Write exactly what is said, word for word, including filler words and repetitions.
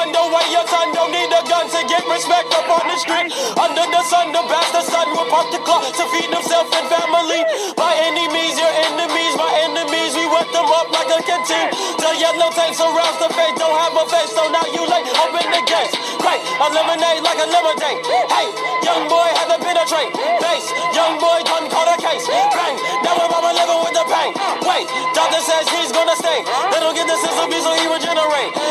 underway, your son don't need a gun to get respect up on the street. Under the sun, the bastard son will pump the clock to feed himself and family. My enemies, your enemies, my enemies, we wet them up like a canteen. The yellow tank surrounds the face, don't have a face, so now you late. Open the gates, great, eliminate like a lemonade. Hey, young boy had to penetrate. Base, young boy done caught a case. Bang, now we're mama living with the pain. Wait, doctor says he's gonna stay. They don't get the system, so he regenerate.